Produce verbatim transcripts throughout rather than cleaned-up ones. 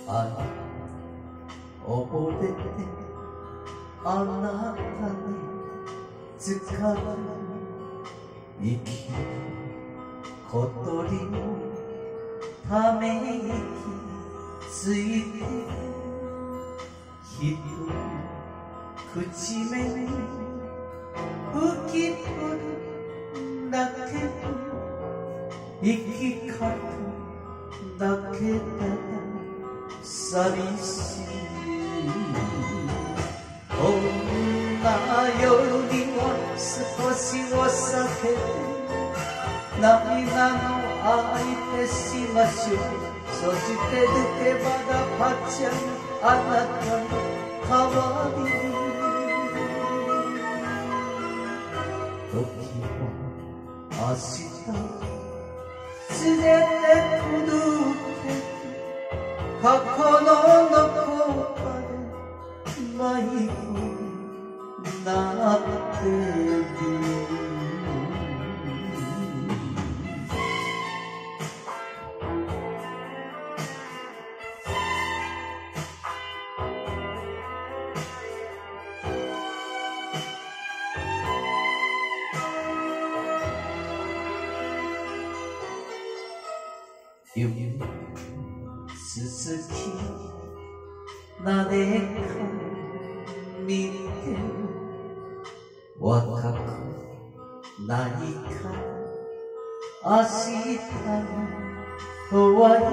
あ溺れてあなたに疲れ生きる小鳥のため息ついてひとり口目に吹き取るだけど生き方だけだ寂しいこんな夜には少しを避けて涙の空いてしましょうそして抜けばがパッチャンあなたの代わりに時は明日連れてくるけど過去のどこかで迷子になってる夢すすきなでか見て若くないか明日の終わ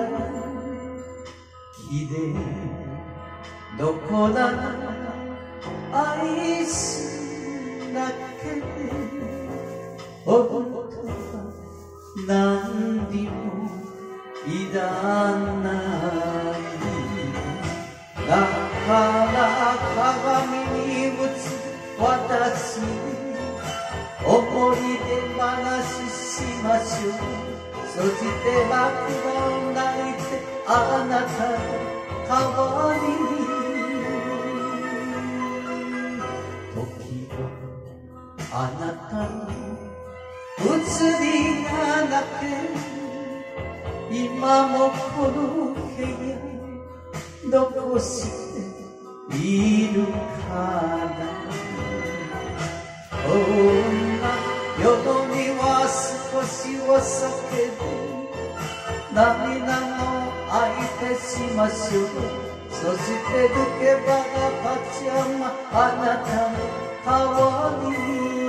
りきれいどこなら愛すだけで本当は何にもいらないだから鏡に映る私思い出話しましょうそして枕を泣いてあなたの代わりに時はあなたの移りがなけ今もこの部屋残しているからこんな夜には少しを避けて涙の空いてしましょうそして抜けばがパチャマあなたの代わりに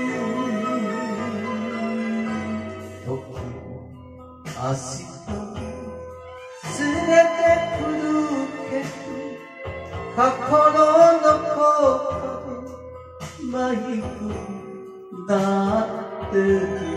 時明日連れてくるけど心のどこかで迷子になってる